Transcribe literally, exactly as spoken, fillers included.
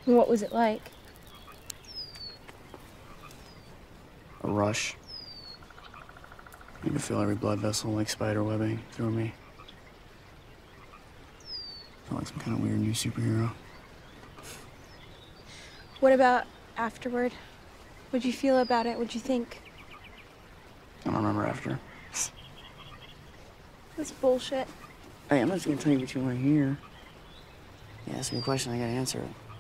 What was it like? A rush. You could feel every blood vessel like spider webbing through me. Felt like some kind of weird new superhero. What about afterward? What'd you feel about it? What'd you think? I don't remember after. That's bullshit. Hey, I'm not just gonna tell you what you want to hear. You ask me a question, I gotta answer it.